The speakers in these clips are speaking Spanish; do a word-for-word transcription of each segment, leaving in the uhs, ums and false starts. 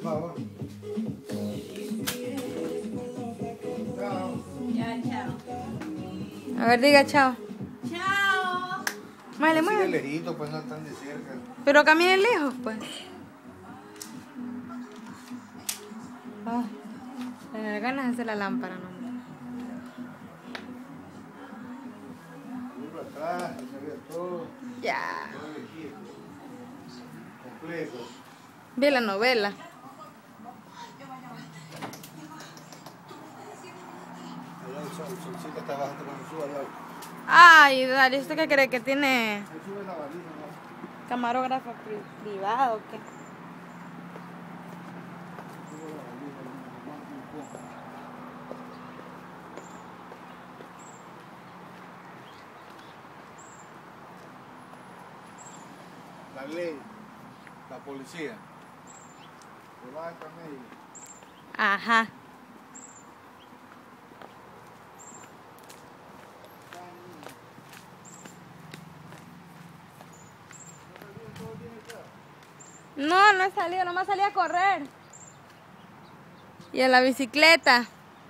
Va, va. Chao. Ya, chao. A ver, diga chao. Chao. Muele, Sigue muele. lejito, pues no están de cerca. Pero camine lejos, pues. Ah, me da ganas de hacer la lámpara, no. Por atrás, se ve todo. Ya. Todo el equipo. Completo. Ve la novela. Allá el sol, el solcito está bajando cuando suba al lado. Ay, Dali, ¿usted qué cree que tiene Ahí sube la valija, ¿no? camarógrafo pri- privado o qué? Sube la valija, ¿no? Un poco. La ley, la policía. Levántame y... Ajá. No, no he salido, nomás salí a correr. Y en la bicicleta.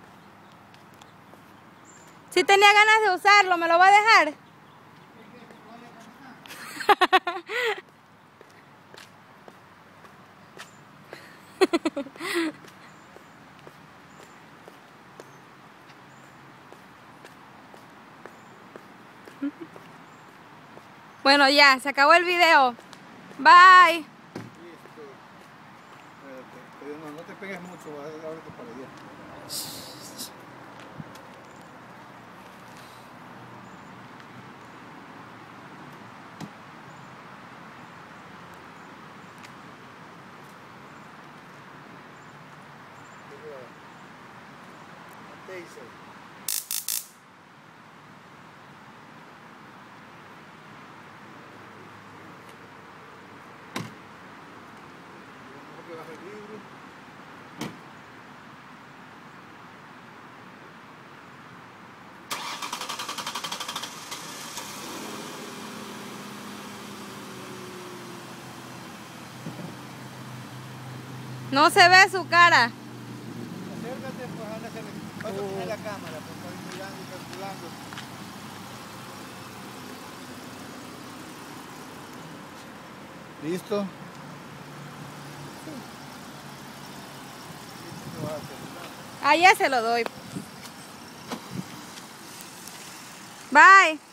Si tenía ganas de usarlo, ¿me lo va a dejar? Bueno, ya, se acabó el video. Bye. Listo. Espérate, pero no, no te pegues mucho, vas a ahorita para allá. Taser. Que baje el vidrio. No se ve su cara. Acércate, pues anda a hacer, vas a poner la cámara, pues para ir mirando y calculando. ¿Listo? ¿Qué vas a hacer? Ah, ya se lo doy. Bye.